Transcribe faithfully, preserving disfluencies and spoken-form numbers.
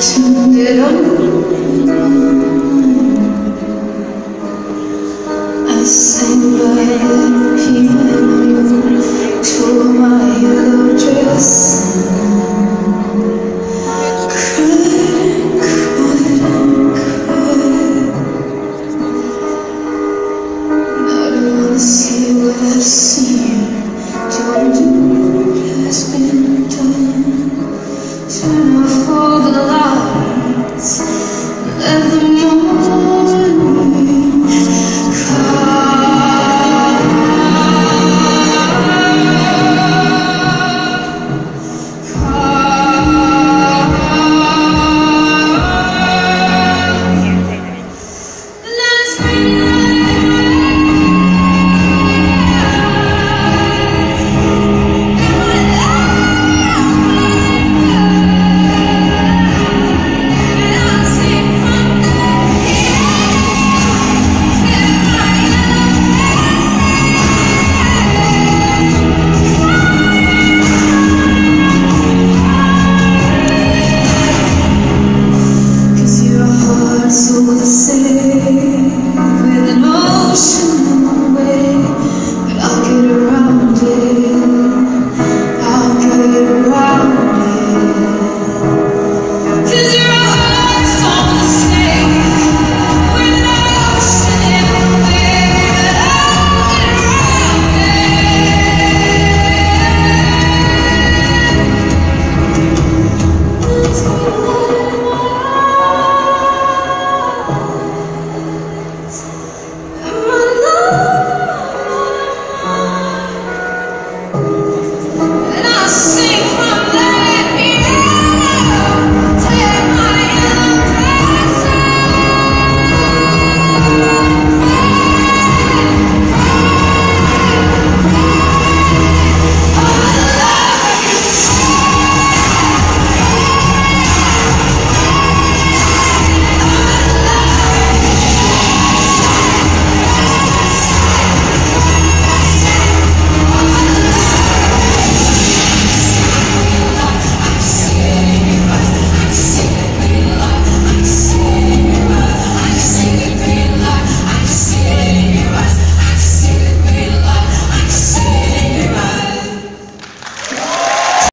turned it on. I sang by the piano, tore my yellow dress, cried, cried, cried. I don't wanna see what I've seen. Don't do what has been done. Turn